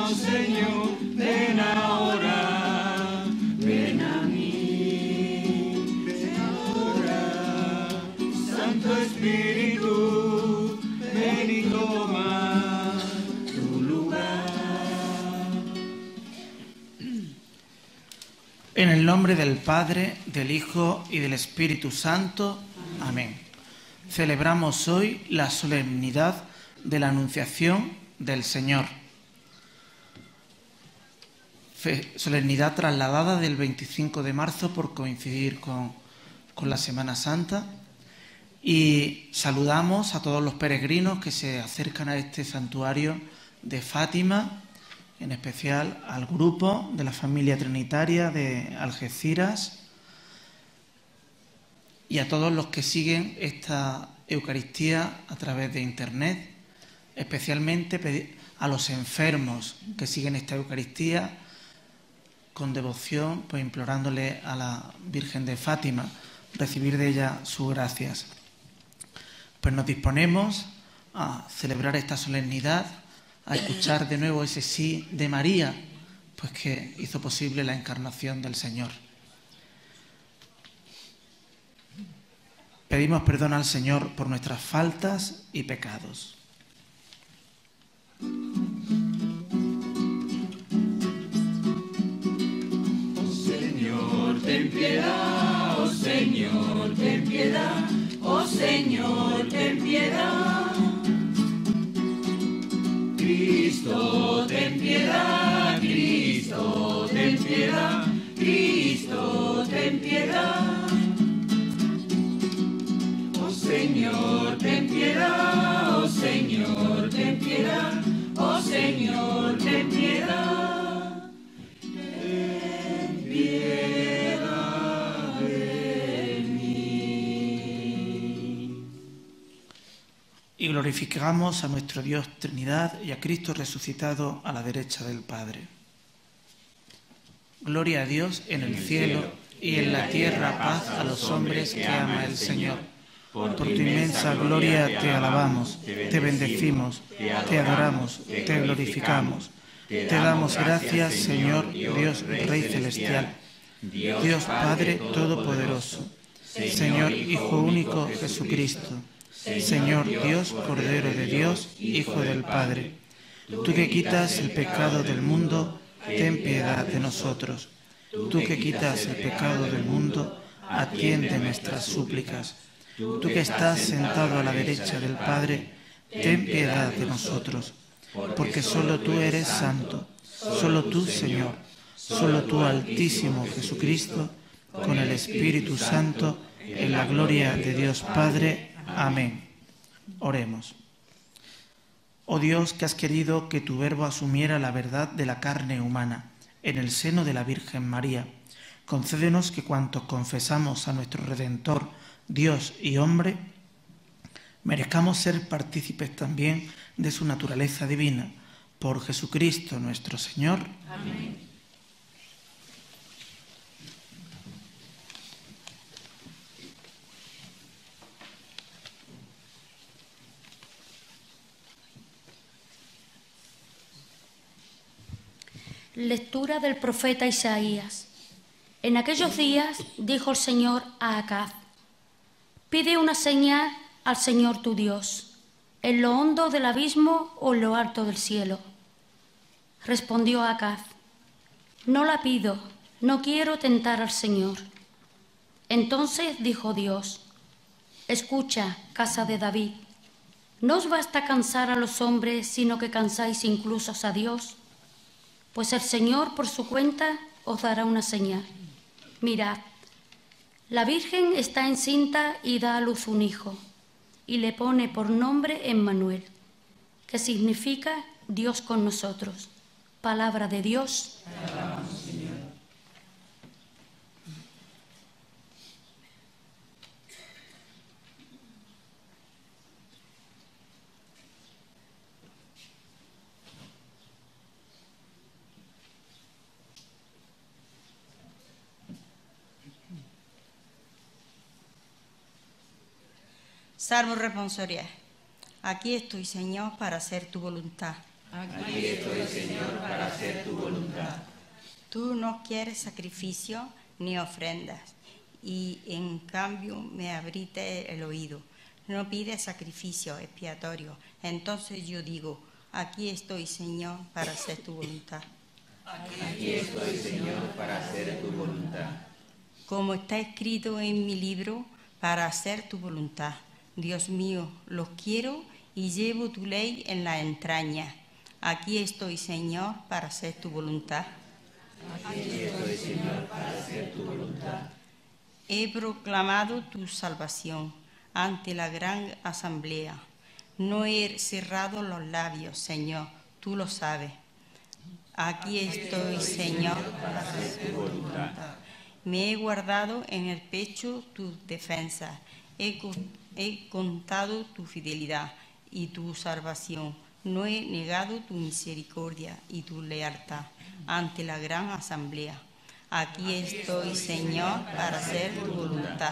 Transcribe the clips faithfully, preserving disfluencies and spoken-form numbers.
oh Señor, ven ahora, ven a mí, ven ahora, Santo Espíritu, ven y toma tu lugar. En el nombre del Padre, del Hijo y del Espíritu Santo. Amén. Celebramos hoy la solemnidad de la Anunciación del Señor. Fe, solemnidad trasladada del veinticinco de marzo por coincidir con, con la Semana Santa. Y saludamos a todos los peregrinos que se acercan a este santuario de Fátima, en especial al grupo de la familia trinitaria de Algeciras y a todos los que siguen esta Eucaristía a través de Internet, especialmente a los enfermos que siguen esta Eucaristía con devoción, pues implorándole a la Virgen de Fátima recibir de ella sus gracias. Pues nos disponemos a celebrar esta solemnidad, a escuchar de nuevo ese sí de María, pues que hizo posible la encarnación del Señor. Pedimos perdón al Señor por nuestras faltas y pecados. Oh Señor, ten piedad, oh Señor, ten piedad, oh Señor, ten piedad. Cristo, ten piedad, Cristo, ten piedad, Cristo, ten piedad. Oh Señor, ten piedad, oh Señor, ten piedad, oh Señor, ten piedad. Ten piedad de mí. Y glorificamos a nuestro Dios Trinidad y a Cristo resucitado a la derecha del Padre. Gloria a Dios en el cielo y en la tierra paz a los hombres que ama el Señor. Por tu inmensa gloria te alabamos, te bendecimos, te adoramos, te glorificamos. Te damos gracias, Señor, Dios Rey Celestial, Dios Padre Todopoderoso, Señor Hijo único Jesucristo, Señor Dios, Cordero de Dios, Hijo del Padre. Tú que quitas el pecado del mundo, ten piedad de nosotros. Tú que quitas el pecado del mundo, atiende nuestras súplicas. Tú que estás sentado a la derecha del Padre, ten piedad de nosotros. Porque solo tú eres santo, solo tú, Señor, solo tú, Altísimo Jesucristo, con el Espíritu Santo, en la gloria de Dios Padre. Amén. Oremos. Oh Dios, que has querido que tu Verbo asumiera la verdad de la carne humana en el seno de la Virgen María, concédenos que cuantos confesamos a nuestro Redentor, Dios y hombre, merezcamos ser partícipes también de su naturaleza divina. Por Jesucristo nuestro Señor. Amén. Lectura del profeta Isaías. En aquellos días dijo el Señor a Acaz: pide una señal al Señor tu Dios, en lo hondo del abismo o en lo alto del cielo. Respondió Acaz: no la pido, no quiero tentar al Señor. Entonces dijo Dios: escucha, casa de David, ¿no os basta cansar a los hombres, sino que cansáis incluso a Dios? Pues el Señor por su cuenta os dará una señal. Mirad, la Virgen está encinta y da a luz un hijo, y le pone por nombre Emmanuel, que significa Dios con nosotros. Palabra de Dios. Alabamos, Señor. Salmo responsorial. Aquí estoy, Señor, para hacer tu voluntad. Aquí estoy, Señor, para hacer tu voluntad. Tú no quieres sacrificio ni ofrendas, y en cambio me abriste el oído. No pides sacrificio expiatorio. Entonces yo digo, aquí estoy, Señor, para hacer tu voluntad. Aquí estoy, Señor, para hacer tu voluntad. Como está escrito en mi libro, para hacer tu voluntad. Dios mío, los quiero y llevo tu ley en la entraña. Aquí estoy, Señor, para hacer tu voluntad. Aquí estoy, Señor, para hacer tu voluntad. He proclamado tu salvación ante la gran asamblea. No he cerrado los labios, Señor, tú lo sabes. Aquí estoy, Señor, para hacer tu voluntad. Me he guardado en el pecho tus defensas. He, he contado tu fidelidad y tu salvación. No he negado tu misericordia y tu lealtad ante la gran asamblea. Aquí estoy, Señor, para hacer tu voluntad.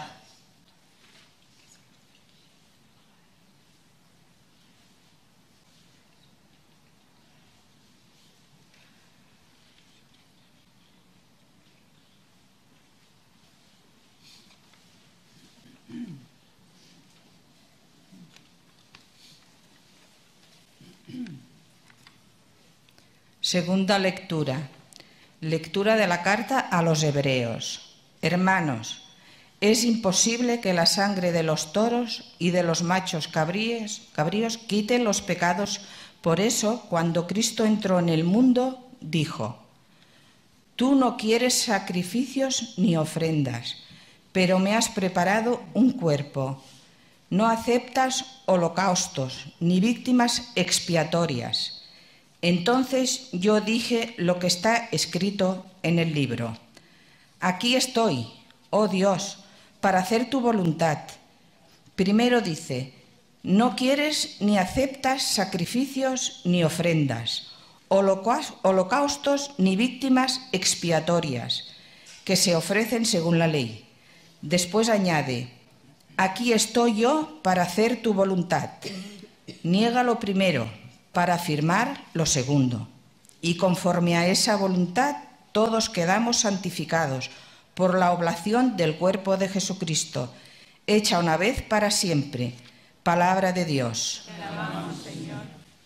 Segunda lectura. Lectura de la carta a los hebreos. Hermanos, es imposible que la sangre de los toros y de los machos cabríos, cabríos quite los pecados. Por eso, cuando Cristo entró en el mundo, dijo: Tú no quieres sacrificios ni ofrendas, pero me has preparado un cuerpo. No aceptas holocaustos ni víctimas expiatorias. Entonces yo dije lo que está escrito en el libro. Aquí estoy, oh Dios, para hacer tu voluntad. Primero dice, no quieres ni aceptas sacrificios ni ofrendas, holocaustos ni víctimas expiatorias, que se ofrecen según la ley. Después añade, aquí estoy yo para hacer tu voluntad. Niega lo primero, para afirmar lo segundo. Y conforme a esa voluntad, todos quedamos santificados por la oblación del cuerpo de Jesucristo, hecha una vez para siempre. Palabra de Dios. Te alabamos, Señor.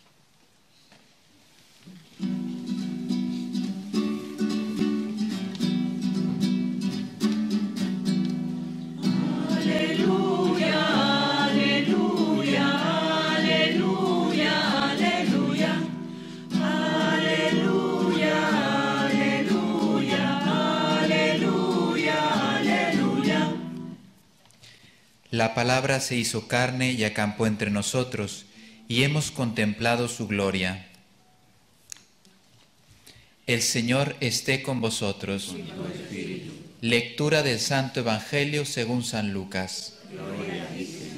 Aleluya, aleluya, aleluya, aleluya. Aleluya, aleluya, aleluya, aleluya. La palabra se hizo carne y acampó entre nosotros, y hemos contemplado su gloria. El Señor esté con vosotros. Lectura del Santo Evangelio según San Lucas. Gloria a ti, Señor.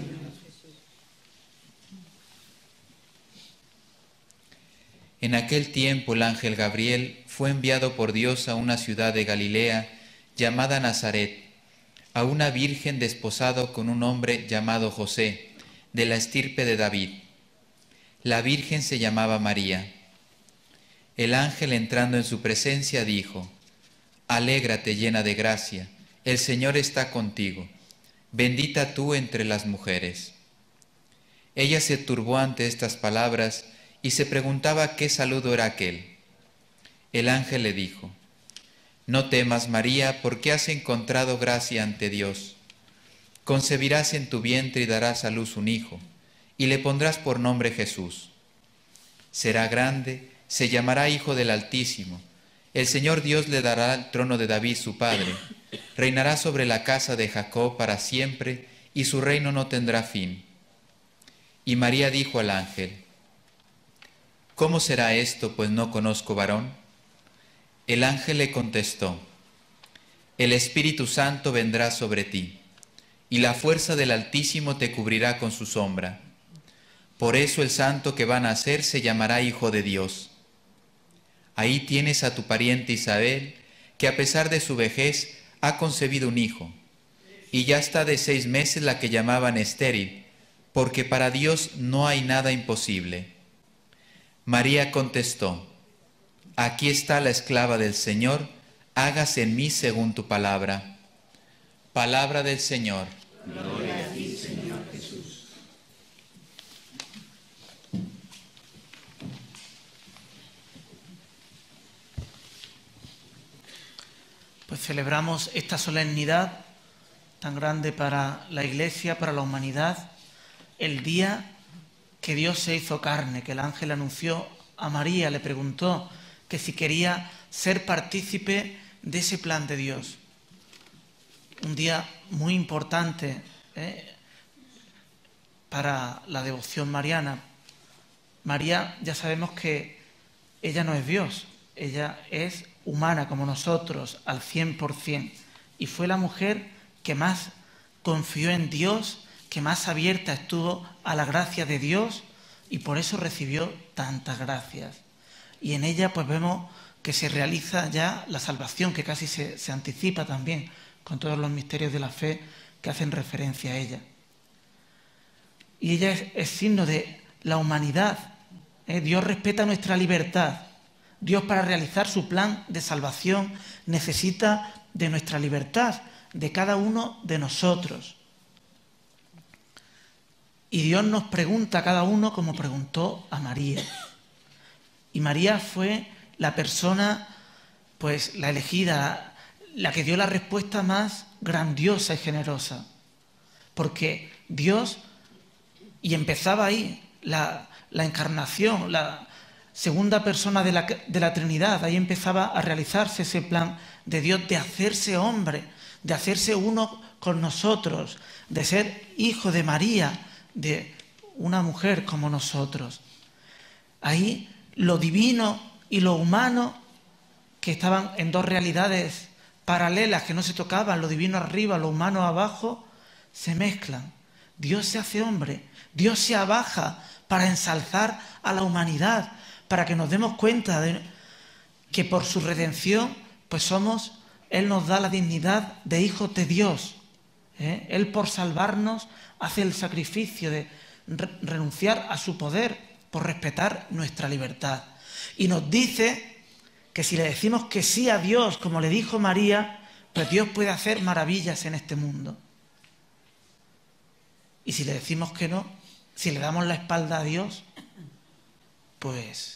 En aquel tiempo el ángel Gabriel fue enviado por Dios a una ciudad de Galilea llamada Nazaret, a una virgen desposado con un hombre llamado José, de la estirpe de David. La virgen se llamaba María. El ángel, entrando en su presencia, dijo: Alégrate, llena de gracia, el Señor está contigo, bendita tú entre las mujeres. Ella se turbó ante estas palabras y se preguntaba qué saludo era aquel. El ángel le dijo: No temas, María, porque has encontrado gracia ante Dios. Concebirás en tu vientre y darás a luz un hijo, y le pondrás por nombre Jesús. Será grande, se llamará Hijo del Altísimo. El Señor Dios le dará el trono de David su padre. Reinará sobre la casa de Jacob para siempre, y su reino no tendrá fin. Y María dijo al ángel: ¿Cómo será esto, pues no conozco varón? El ángel le contestó: El Espíritu Santo vendrá sobre ti, y la fuerza del Altísimo te cubrirá con su sombra. Por eso el santo que va a nacer se llamará Hijo de Dios. Ahí tienes a tu pariente Isabel, que a pesar de su vejez ha concebido un hijo, y ya está de seis meses la que llamaban estéril, porque para Dios no hay nada imposible. María contestó: Aquí está la esclava del Señor, hágase en mí según tu palabra. Palabra del Señor. Gloria a ti, Señor Jesús. Pues celebramos esta solemnidad tan grande para la Iglesia, para la humanidad, el día que Dios se hizo carne, que el ángel anunció a María, le preguntó que si quería ser partícipe de ese plan de Dios. Un día muy importante ¿eh? para la devoción mariana. María, ya sabemos que ella no es Dios, ella es humana como nosotros al cien por cien, y fue la mujer que más confió en Dios, que más abierta estuvo a la gracia de Dios, y por eso recibió tantas gracias. Y en ella pues vemos que se realiza ya la salvación, que casi se, se anticipa también con todos los misterios de la fe que hacen referencia a ella. Y ella es, es signo de la humanidad. ¿eh? Dios respeta nuestra libertad. Dios, para realizar su plan de salvación, necesita de nuestra libertad, de cada uno de nosotros. Y Dios nos pregunta a cada uno como preguntó a María. Y María fue la persona, pues la elegida, la que dio la respuesta más grandiosa y generosa. Porque Dios, y empezaba ahí la, la encarnación, la segunda persona de la, de la Trinidad, ahí empezaba a realizarse ese plan de Dios de hacerse hombre, de hacerse uno con nosotros, de ser hijo de María, de una mujer como nosotros. Ahí lo divino y lo humano, que estaban en dos realidades paralelas, que no se tocaban, lo divino arriba, lo humano abajo, se mezclan. Dios se hace hombre, Dios se abaja para ensalzar a la humanidad, para que nos demos cuenta de que por su redención, pues somos, Él nos da la dignidad de hijos de Dios. ¿eh? Él, por salvarnos, hace el sacrificio de re- renunciar a su poder por respetar nuestra libertad. Y nos dice que si le decimos que sí a Dios, como le dijo María, pues Dios puede hacer maravillas en este mundo. Y si le decimos que no, si le damos la espalda a Dios, pues,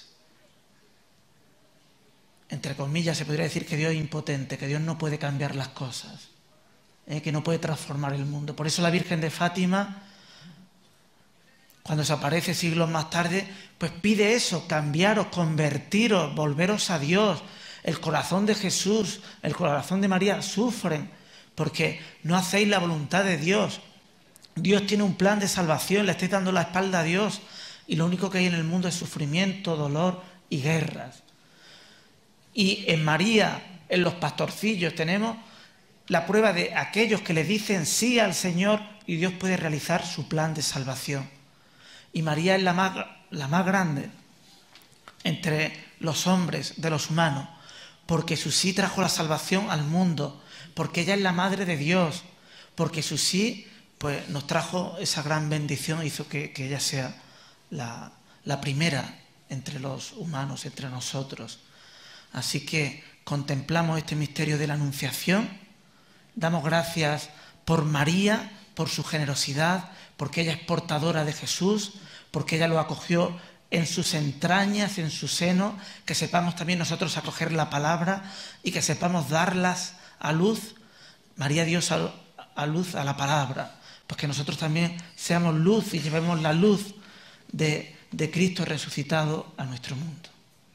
entre comillas, se podría decir que Dios es impotente, que Dios no puede cambiar las cosas, ¿eh? que no puede transformar el mundo. Por eso la Virgen de Fátima, cuando se aparece siglos más tarde, pues pide eso: cambiaros, convertiros, volveros a Dios. El corazón de Jesús, el corazón de María sufren porque no hacéis la voluntad de Dios. Dios tiene un plan de salvación, le estáis dando la espalda a Dios, y lo único que hay en el mundo es sufrimiento, dolor y guerras. Y en María, en los pastorcillos, tenemos la prueba de aquellos que le dicen sí al Señor, y Dios puede realizar su plan de salvación. Y María es la más, la más grande entre los hombres, de los humanos, porque su sí trajo la salvación al mundo, porque ella es la madre de Dios, porque su sí pues, nos trajo esa gran bendición, hizo que, que ella sea la, la primera entre los humanos, entre nosotros. Así que contemplamos este misterio de la Anunciación, damos gracias por María, por su generosidad, porque ella es portadora de Jesús, porque ella lo acogió en sus entrañas, en su seno, que sepamos también nosotros acoger la palabra y que sepamos darlas a luz. María dio a, a luz a la palabra, pues que nosotros también seamos luz y llevemos la luz de, de Cristo resucitado a nuestro mundo.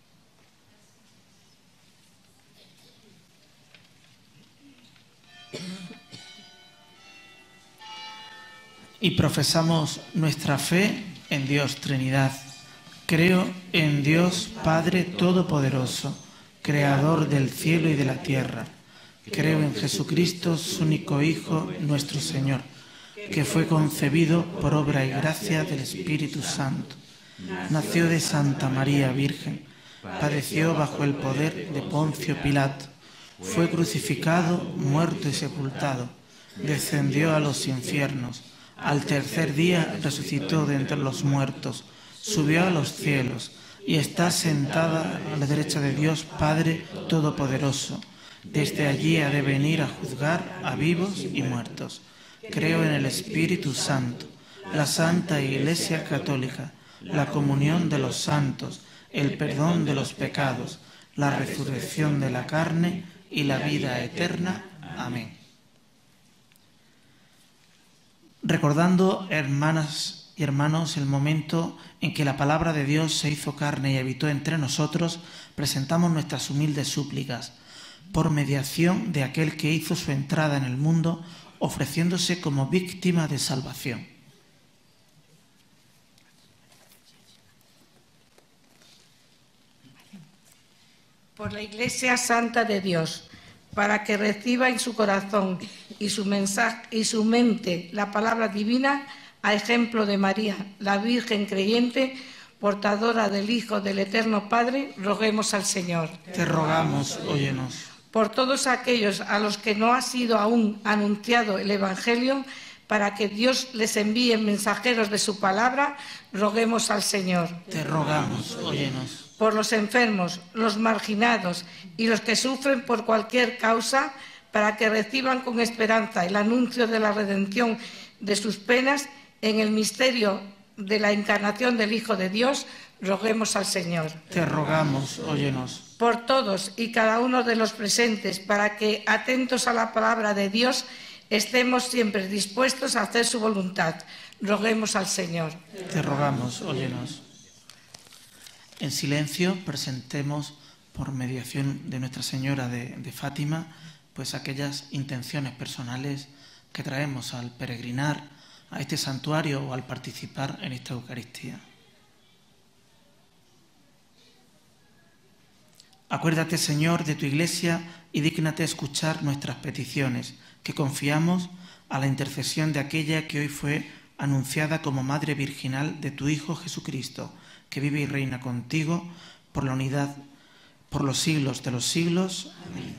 Y profesamos nuestra fe en Dios Trinidad. Creo en Dios Padre Todopoderoso, Creador del cielo y de la tierra. Creo en Jesucristo, su único Hijo, nuestro Señor, que fue concebido por obra y gracia del Espíritu Santo. Nació de Santa María Virgen, padeció bajo el poder de Poncio Pilato, fue crucificado, muerto y sepultado, descendió a los infiernos. Al tercer día resucitó de entre los muertos, subió a los cielos, y está sentada a la derecha de Dios Padre Todopoderoso. Desde allí ha de venir a juzgar a vivos y muertos. Creo en el Espíritu Santo, la Santa Iglesia Católica, la comunión de los santos, el perdón de los pecados, la resurrección de la carne y la vida eterna. Amén. Recordando, hermanas y hermanos, el momento en que la palabra de Dios se hizo carne y habitó entre nosotros, presentamos nuestras humildes súplicas por mediación de aquel que hizo su entrada en el mundo, ofreciéndose como víctima de salvación. Por la Iglesia Santa de Dios, para que reciba en su corazón y su mensaje y su mente la palabra divina, a ejemplo de María, la Virgen creyente, portadora del Hijo del Eterno Padre, roguemos al Señor. Te rogamos, óyenos. Por todos aquellos a los que no ha sido aún anunciado el Evangelio, para que Dios les envíe mensajeros de su palabra, roguemos al Señor. Te rogamos, óyenos. Por los enfermos, los marginados y los que sufren por cualquier causa, para que reciban con esperanza el anuncio de la redención de sus penas en el misterio de la encarnación del Hijo de Dios, roguemos al Señor. Te rogamos, óyenos. Por todos y cada uno de los presentes, para que, atentos a la palabra de Dios, estemos siempre dispuestos a hacer su voluntad, roguemos al Señor. Te rogamos, óyenos. En silencio presentemos, por mediación de Nuestra Señora de, de Fátima, pues aquellas intenciones personales que traemos al peregrinar a este santuario o al participar en esta Eucaristía. Acuérdate, Señor, de tu Iglesia y dígnate escuchar nuestras peticiones, que confiamos a la intercesión de aquella que hoy fue anunciada como Madre Virginal de tu Hijo Jesucristo, que vive y reina contigo por la unidad, por los siglos de los siglos. Amén.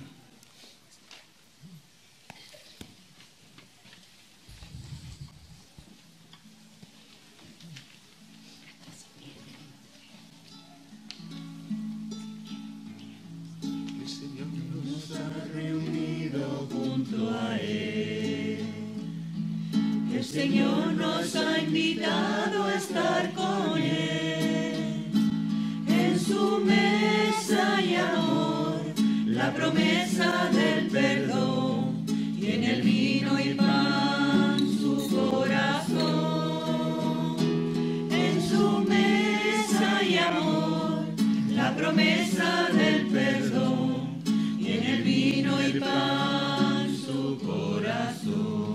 El Señor nos ha reunido junto a Él. El Señor nos ha invitado a estar con Él. En su mesa y amor, la promesa del perdón, y en el vino y pan su corazón. En su mesa y amor, la promesa del perdón, y en el vino y pan su corazón.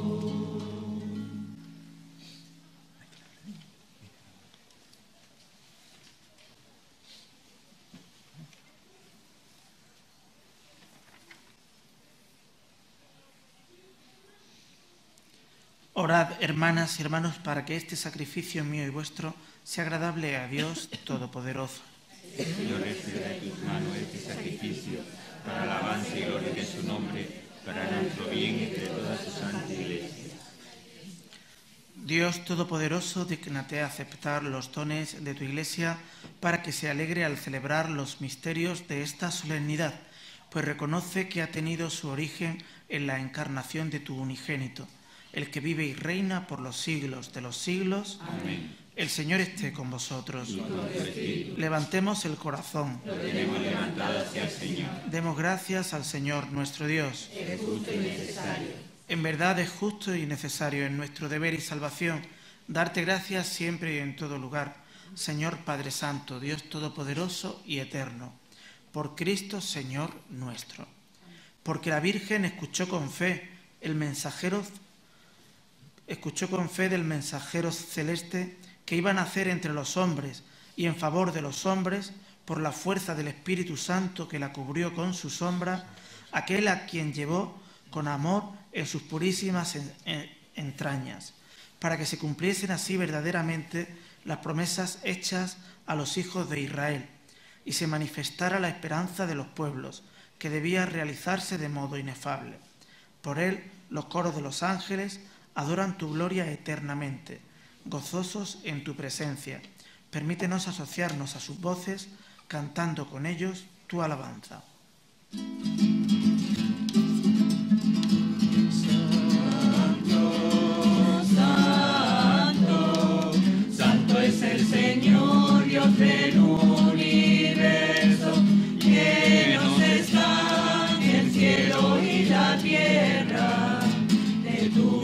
Orad, hermanas y hermanos, para que este sacrificio mío y vuestro sea agradable a Dios Todopoderoso. Señor, recibe de tus manos este sacrificio, para alabanza y gloria de su nombre, para nuestro bien y de toda su santa Iglesia. Dios Todopoderoso, dígnate aceptar los dones de tu Iglesia para que se alegre al celebrar los misterios de esta solemnidad, pues reconoce que ha tenido su origen en la encarnación de tu unigénito, el que vive y reina por los siglos de los siglos. Amén. El Señor esté con vosotros. Y con tu espíritu. Levantemos el corazón. Lo tenemos levantado hacia el Señor. Demos gracias al Señor nuestro Dios. Es justo y necesario. En verdad es justo y necesario en nuestro deber y salvación darte gracias siempre y en todo lugar, Señor Padre Santo, Dios Todopoderoso y Eterno, por Cristo Señor nuestro. Porque la Virgen escuchó con fe el mensajero escuchó con fe del mensajero celeste que iba a nacer entre los hombres, y en favor de los hombres, por la fuerza del Espíritu Santo que la cubrió con su sombra, aquel a quien llevó con amor en sus purísimas entrañas, para que se cumpliesen así verdaderamente las promesas hechas a los hijos de Israel, y se manifestara la esperanza de los pueblos, que debía realizarse de modo inefable. Por él, los coros de los ángeles adoran tu gloria eternamente, gozosos en tu presencia, Permítenos asociarnos a sus voces, cantando con ellos tu alabanza. Es el Señor, Dios del universo, llenos están el cielo y la tierra de tu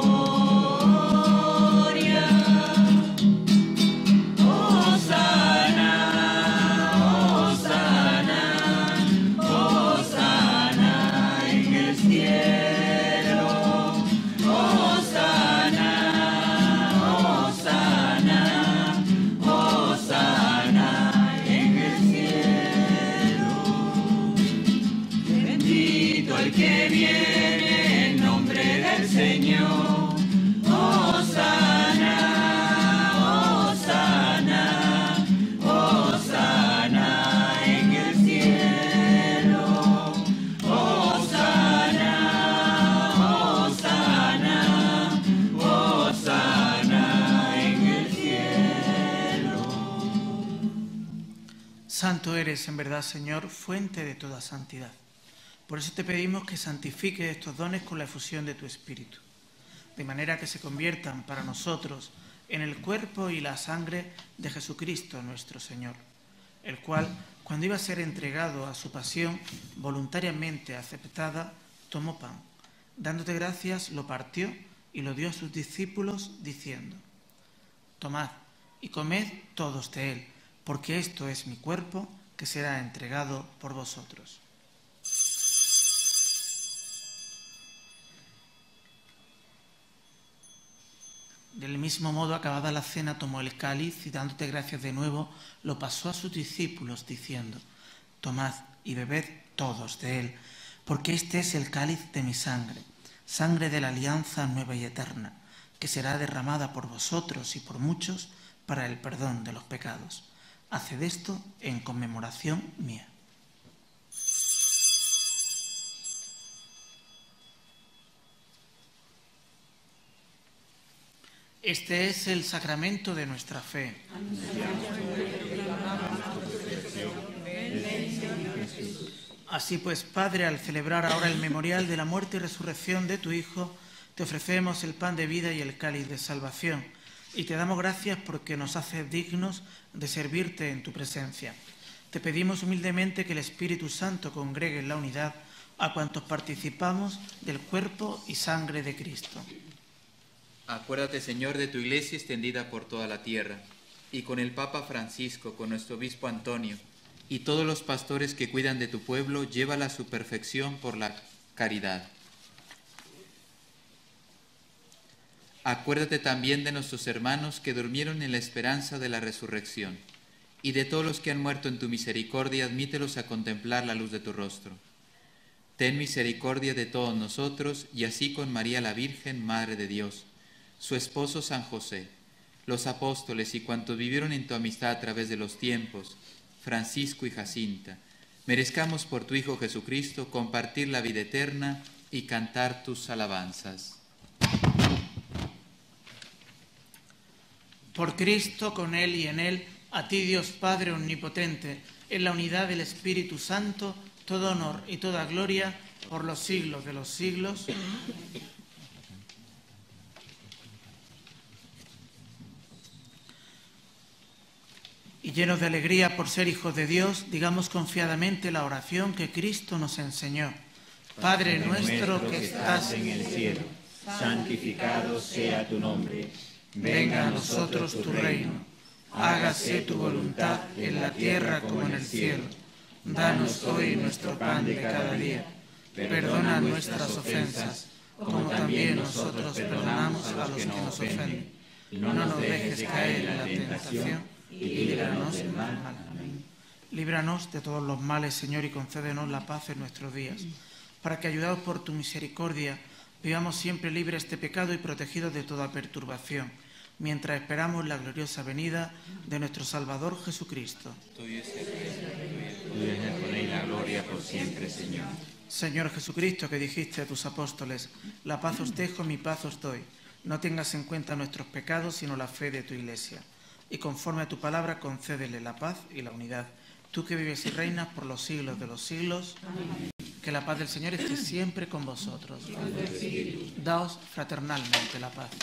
gloria. Hosana, hosana, hosana en el cielo. Hosana, hosana. El que viene en nombre del Señor, Hosana, Hosana, Hosana en el cielo, Hosana, Hosana, Hosana en el cielo. Santo eres en verdad, Señor, fuente de toda santidad. Por eso te pedimos que santifiques estos dones con la efusión de tu Espíritu, de manera que se conviertan para nosotros en el cuerpo y la sangre de Jesucristo nuestro Señor, el cual, cuando iba a ser entregado a su pasión voluntariamente aceptada, tomó pan. Dándote gracias, lo partió y lo dio a sus discípulos, diciendo: Tomad y comed todos de él, porque esto es mi cuerpo, que será entregado por vosotros. Del mismo modo, acabada la cena, tomó el cáliz y, dándote gracias de nuevo, lo pasó a sus discípulos, diciendo: Tomad y bebed todos de él, porque este es el cáliz de mi sangre, sangre de la alianza nueva y eterna, que será derramada por vosotros y por muchos para el perdón de los pecados. Haced esto en conmemoración mía. Este es el sacramento de nuestra fe. Así pues, Padre, al celebrar ahora el memorial de la muerte y resurrección de tu Hijo, te ofrecemos el pan de vida y el cáliz de salvación, y te damos gracias porque nos haces dignos de servirte en tu presencia. Te pedimos humildemente que el Espíritu Santo congregue en la unidad a cuantos participamos del cuerpo y sangre de Cristo. Acuérdate, Señor, de tu Iglesia extendida por toda la tierra, y con el Papa Francisco, con nuestro obispo Antonio, y todos los pastores que cuidan de tu pueblo, llévala a su perfección por la caridad. Acuérdate también de nuestros hermanos que durmieron en la esperanza de la resurrección, y de todos los que han muerto en tu misericordia, admítelos a contemplar la luz de tu rostro. Ten misericordia de todos nosotros, y así con María la Virgen, Madre de Dios, su esposo San José, los apóstoles y cuantos vivieron en tu amistad a través de los tiempos, Francisco y Jacinta, merezcamos por tu Hijo Jesucristo compartir la vida eterna y cantar tus alabanzas. Por Cristo, con Él y en Él, a ti, Dios Padre omnipotente, en la unidad del Espíritu Santo, todo honor y toda gloria por los siglos de los siglos. Y llenos de alegría por ser hijos de Dios, digamos confiadamente la oración que Cristo nos enseñó. Padre nuestro que estás en el cielo, santificado sea tu nombre. Venga a nosotros tu reino. Hágase tu voluntad en la tierra como en el cielo. Danos hoy nuestro pan de cada día. Perdona nuestras ofensas, como también nosotros perdonamos a los que nos ofenden. No nos dejes caer en la tentación y líbranos del mal. Amén. Líbranos de todos los males, Señor, y concédenos la paz en nuestros días, para que, ayudados por tu misericordia, vivamos siempre libres de pecado y protegidos de toda perturbación, mientras esperamos la gloriosa venida de nuestro Salvador Jesucristo. Tuyo es el reino, tuyo es el poder y la gloria por siempre, Señor. Señor Jesucristo, que dijiste a tus apóstoles: la paz os dejo, mi paz os doy. No tengas en cuenta nuestros pecados, sino la fe de tu Iglesia. y conforme a tu palabra concédele la paz y la unidad. Tú que vives y reinas por los siglos de los siglos, amén. Que la paz del Señor esté siempre con vosotros. Daos fraternalmente la paz.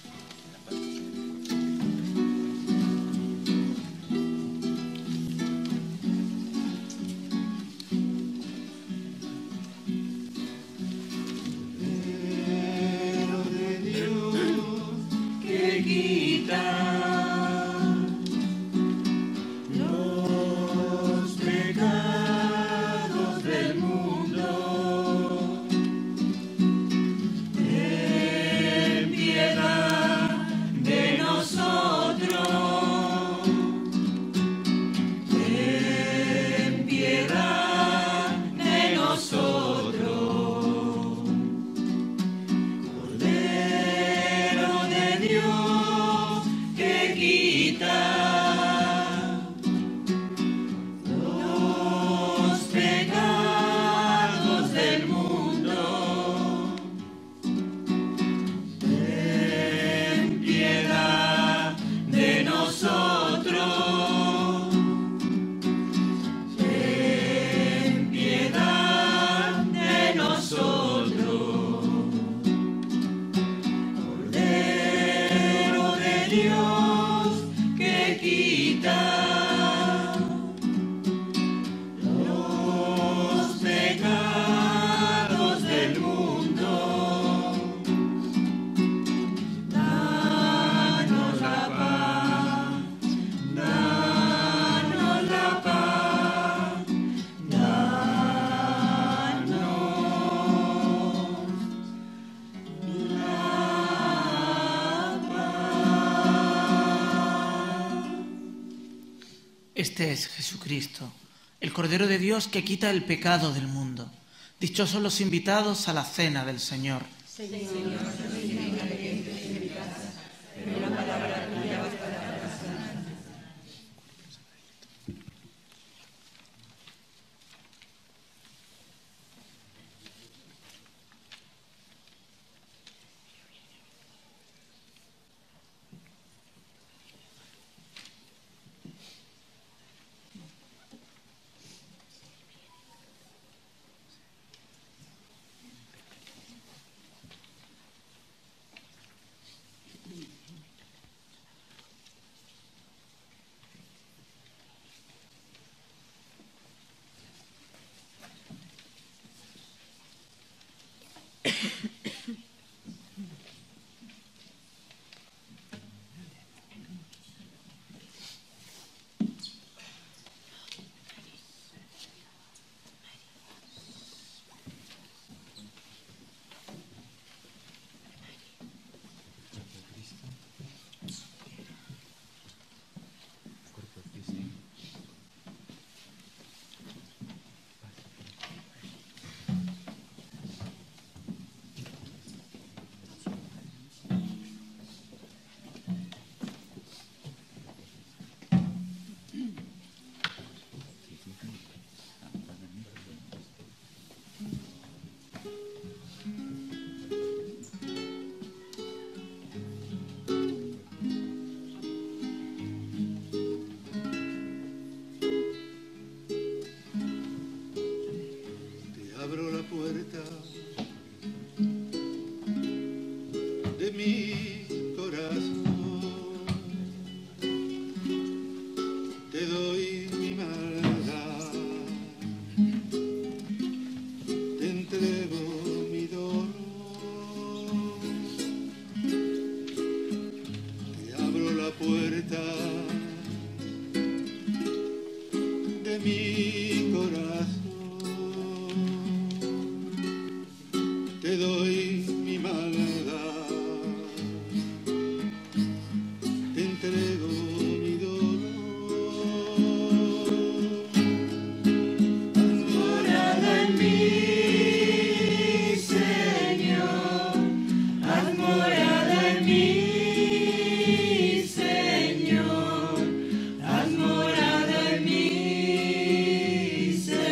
Este es Jesucristo, el Cordero de Dios que quita el pecado del mundo. Dichosos los invitados a la cena del Señor. Señor, Señor, haz morada en mí, Señor.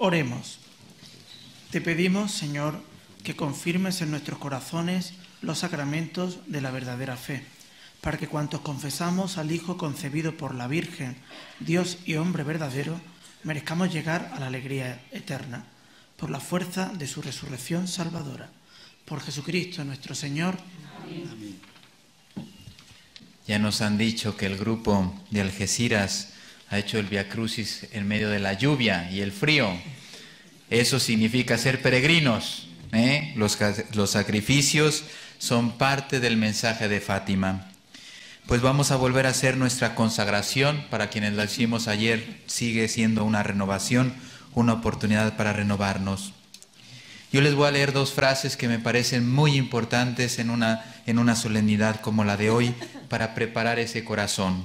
Oremos. Te pedimos, Señor, que confirmes en nuestros corazones los sacramentos de la verdadera fe, para que cuantos confesamos al Hijo concebido por la Virgen, Dios y hombre verdadero, merezcamos llegar a la alegría eterna, por la fuerza de su resurrección salvadora. Por Jesucristo nuestro Señor. Amén. Ya nos han dicho que el grupo de Algeciras ha hecho el Via Crucis en medio de la lluvia y el frío. Eso significa ser peregrinos, ¿eh? Los, los sacrificios son parte del mensaje de Fátima. Pues vamos a volver a hacer nuestra consagración. Para quienes la hicimos ayer, sigue siendo una renovación, una oportunidad para renovarnos. Yo les voy a leer dos frases que me parecen muy importantes en una, en una solemnidad como la de hoy, para preparar ese corazón.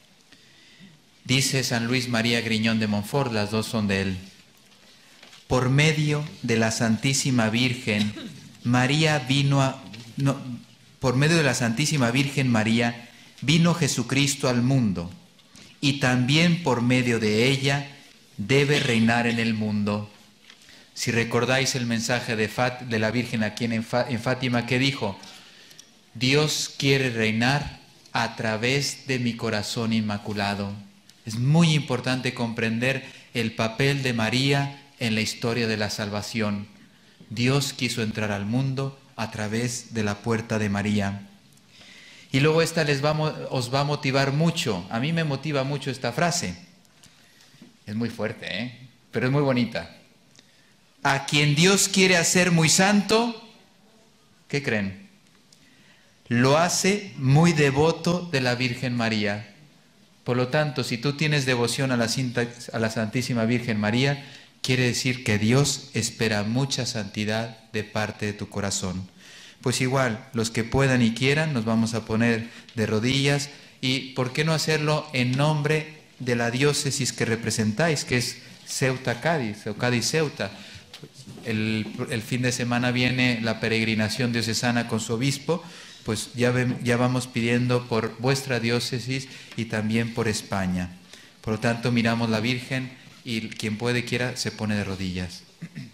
Dice San Luis María Griñón de Montfort, las dos son de él: por medio de la Santísima Virgen, María vino a... No, por medio de la Santísima Virgen María, vino Jesucristo al mundo, y también por medio de ella debe reinar en el mundo. Si recordáis el mensaje de, Fat, de la Virgen aquí en, en Fátima, que dijo: Dios quiere reinar a través de mi corazón inmaculado. Es muy importante comprender el papel de María en la historia de la salvación. Dios quiso entrar al mundo a través de la puerta de María. Y luego esta les va, os va a motivar mucho. A mí me motiva mucho esta frase. Es muy fuerte, ¿eh? Pero es muy bonita. A quien Dios quiere hacer muy santo, ¿qué creen? Lo hace muy devoto de la Virgen María. Por lo tanto, si tú tienes devoción a la, Cinta, a la Santísima Virgen María, quiere decir que Dios espera mucha santidad de parte de tu corazón. Pues igual, los que puedan y quieran, nos vamos a poner de rodillas. Y ¿por qué no hacerlo en nombre de la diócesis que representáis, que es Ceuta-Cádiz, o Cádiz-Ceuta? El, el fin de semana viene la peregrinación diocesana con su obispo. Pues ya, ven, ya vamos pidiendo por vuestra diócesis y también por España. Por lo tanto, miramos la Virgen y quien puede, quiera, se pone de rodillas.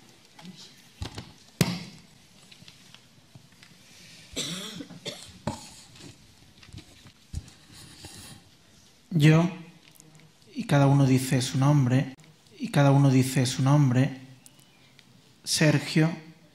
Yo, y cada uno dice su nombre, y cada uno dice su nombre, Sergio,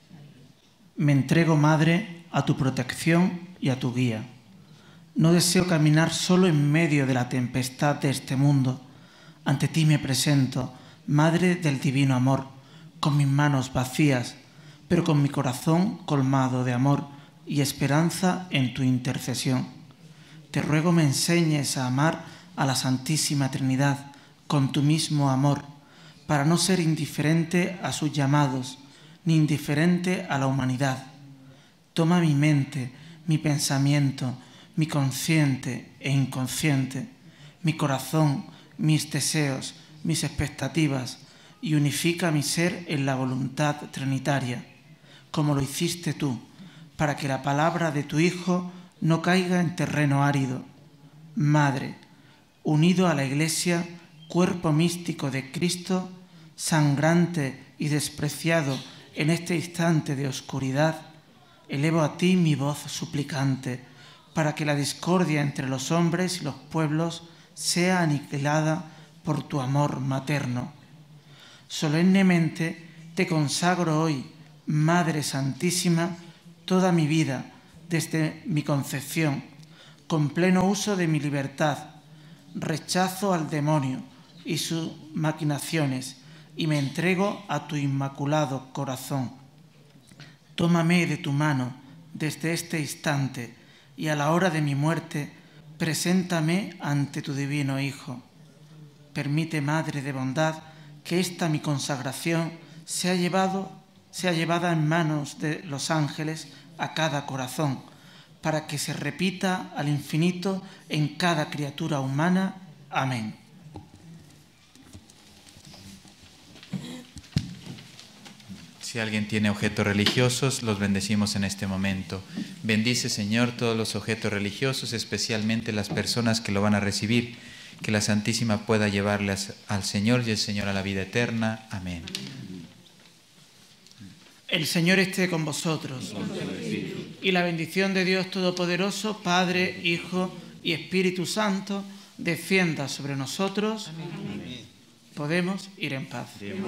me entrego, Madre, a tu protección y a tu guía. No deseo caminar solo en medio de la tempestad de este mundo. Ante ti me presento, Madre del divino amor, con mis manos vacías, pero con mi corazón colmado de amor y esperanza en tu intercesión. Te ruego me enseñes a amar a la Santísima Trinidad con tu mismo amor, para no ser indiferente a sus llamados, ni indiferente a la humanidad. Toma mi mente, mi pensamiento, mi consciente e inconsciente, mi corazón, mis deseos, mis expectativas, y unifica mi ser en la voluntad trinitaria, como lo hiciste tú, para que la palabra de tu Hijo no caiga en terreno árido. Madre, unido a la Iglesia, cuerpo místico de Cristo, sangrante y despreciado en este instante de oscuridad, elevo a ti mi voz suplicante, para que la discordia entre los hombres y los pueblos sea aniquilada por tu amor materno. Solemnemente te consagro hoy, Madre Santísima, toda mi vida, desde mi concepción, con pleno uso de mi libertad. Rechazo al demonio y sus maquinaciones y me entrego a tu inmaculado corazón. Tómame de tu mano desde este instante y a la hora de mi muerte, preséntame ante tu divino Hijo. Permite, Madre de bondad, que esta mi consagración sea, llevado, sea llevada en manos de los ángeles a cada corazón, para que se repita al infinito en cada criatura humana. Amén. Si alguien tiene objetos religiosos, los bendecimos en este momento. Bendice, Señor, todos los objetos religiosos, especialmente las personas que lo van a recibir. que la Santísima pueda llevarles al Señor y el Señor a la vida eterna. Amén. El Señor esté con vosotros. Y la bendición de Dios Todopoderoso, Padre, Hijo y Espíritu Santo, descienda sobre nosotros. Amén. Podemos ir en paz.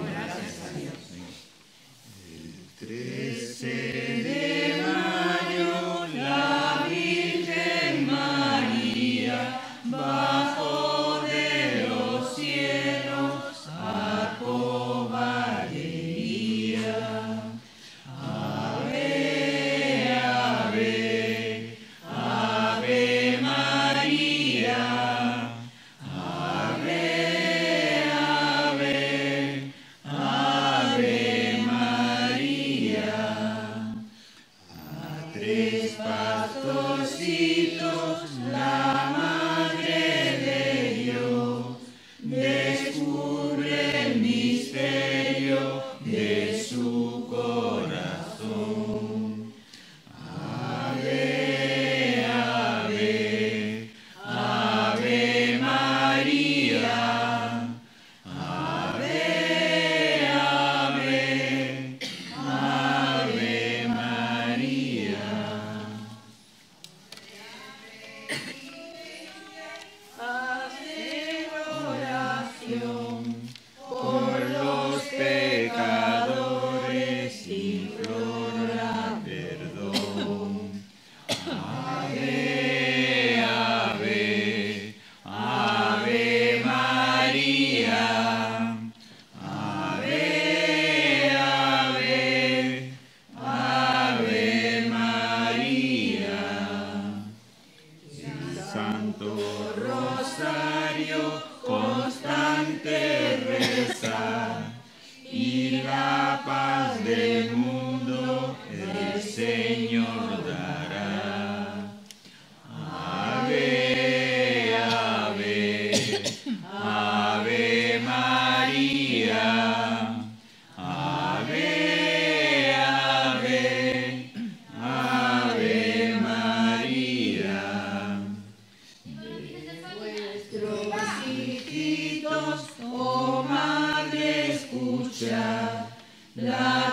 trece de mayo, la Virgen María bajó de los cielos a Cobardería. Ave, ave, ave María. Ave, ave, ave María. A tres pastorcitos la Madre de Dios descubre el misterio de su corazón. Ave, ave, ave María. Ave, ave, ave María. Hacer oración por los pecadores, implora perdón. Ave, ave, ave María. Ave, ave, ave María. El Santo Rosario constante rezar y la paz del mundo el Señor dará. Ave, ave, ave María. Ave, ave, ave María. Nuestros hijitos, oh Madre, escucha la